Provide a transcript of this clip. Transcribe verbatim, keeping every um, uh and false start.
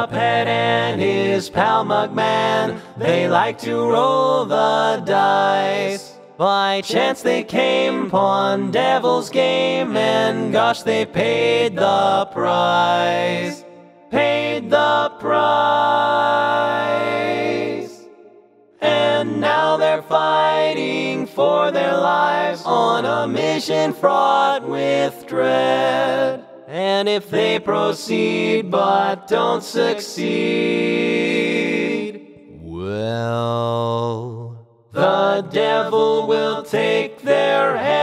Cuphead and his pal Mugman, they like to roll the dice. By chance they came upon Devil's Game, and gosh, they paid the price. Paid the price. And now they're fighting for their lives on a mission fraught with dread. And if they proceed but don't succeed, well, the devil will take their head.